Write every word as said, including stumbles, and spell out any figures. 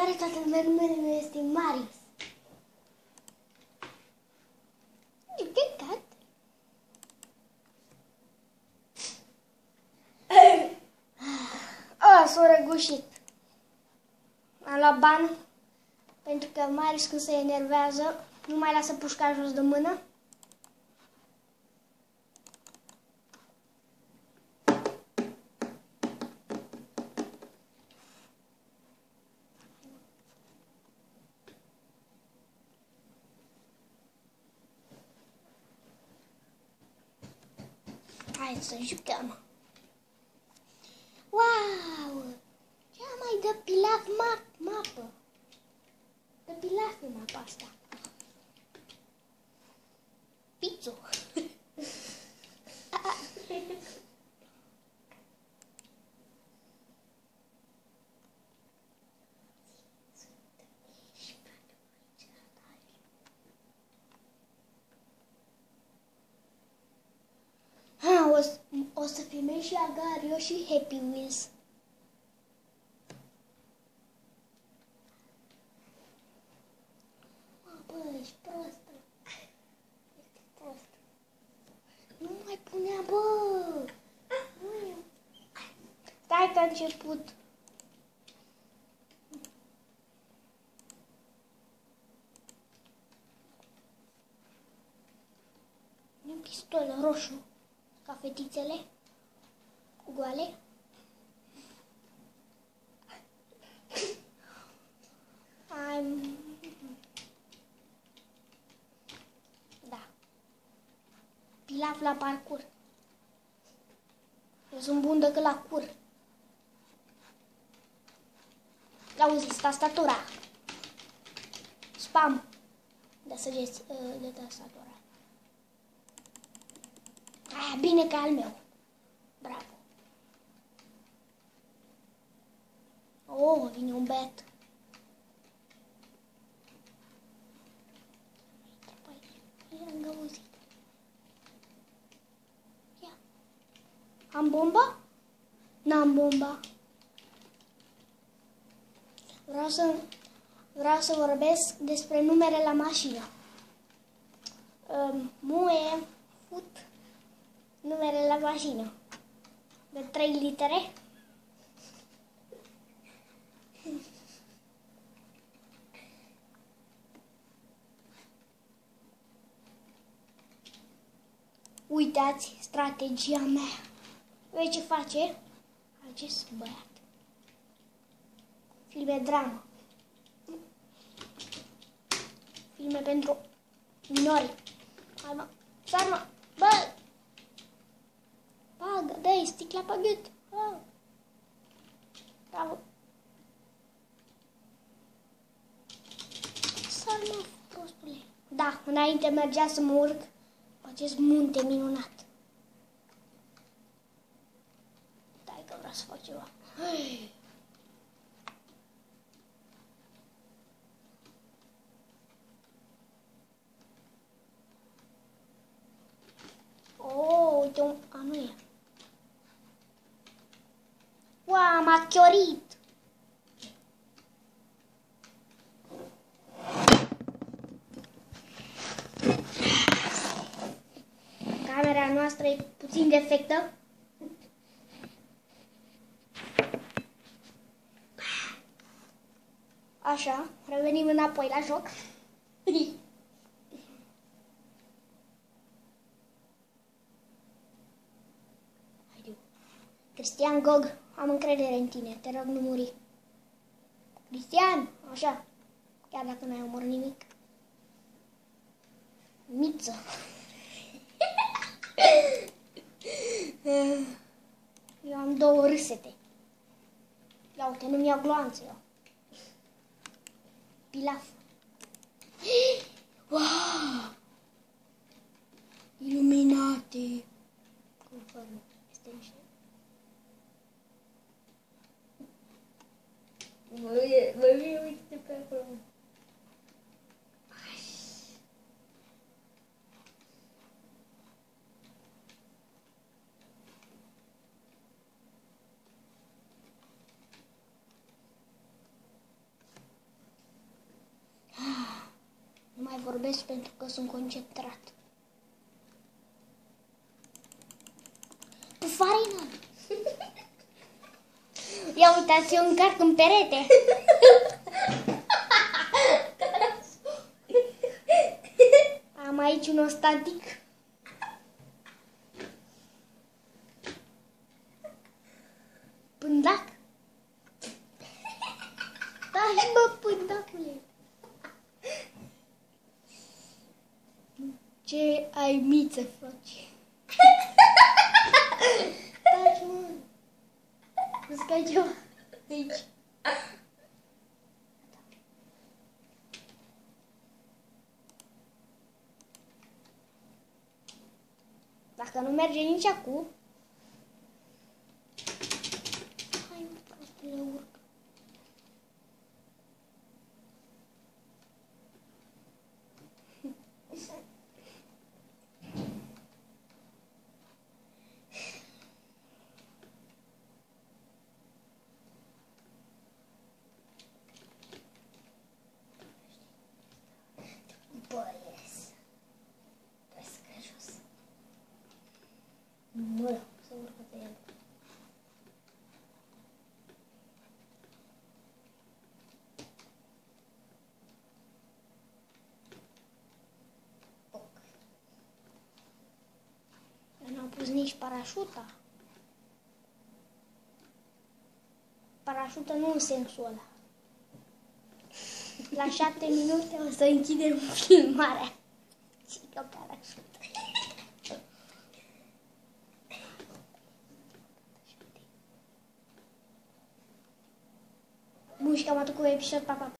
Salutare, toată lumea, numele meu este Marius. E căcat. A, s-a răgușit. Am luat bani pentru că Marius când se enervează nu mai lasă pușca jos de mână. Hai să jucăm. Wow! Cea mai dă pilaf map mapă. Dă pilaf în mapa asta. Pizzo. Ha, o, o să filmez și Agario și Happy Wheels. Mă, bă, ești prostă. Ești prostă. Nu mai punea, bă. Nu. Stai că a început. Un pistol roșu. Ca fetițele goale. I'm... Da. Pilaf la parcurs. Eu sunt bun decât la cur. Auzi, tastatura. Spam. De săgeți de tastatura. Ah, bine că al meu. Bravo. Oh, vine un bet. Am bomba? N-am bomba. Vreau să, vreau să vorbesc despre numere la mașină. Um, Mue, fut, numere la mașină. De trei litere. Uitați strategia mea. Vezi ce face acest băiat? Filme dramă. Filme pentru minori. Hai mă, sar mă, bă! Pagă, dă-i sticla pe gât. Oh. Bravo. Sar mă, prostule. Da, înainte mergea să mă urc pe acest munte minunat. Dai că vreau să fac ceva. Hey. Oh, uite un... A, nu e. Wow, m-a chiorit! Camera noastră e puțin defectă. Așa, revenim înapoi la joc. Cristian Gog, am încredere în tine, te rog, nu muri. Cristian, așa, chiar dacă n-ai omorât nimic. Miță. Eu am două râsete. Ia uite, nu-mi iau gloanțe eu. Pilaf. Wow! Iluminate. Conform. Este niște. Măi, măi, uite pe acolo. vorbesc pentru că sunt concentrat. Cu farină! Ia uitați, eu încarc în perete. Am aici un ostatic. Pândac? Taci, bă, pândacule! Ce ai miță faci? Taci, mă! Îți ca ceva aici. Dacă nu merge nici acum, hai, mă, prostule, urc. Bă, ies. Trebuie să cai jos. Bă, să urcă pe el. Ok. Eu n-am pus nici parașuta. Parașută nu în sensul ăla. La șapte minute o să închidem filmarea. Și că parașută. Mușca mă duc cu episod, pa, pa.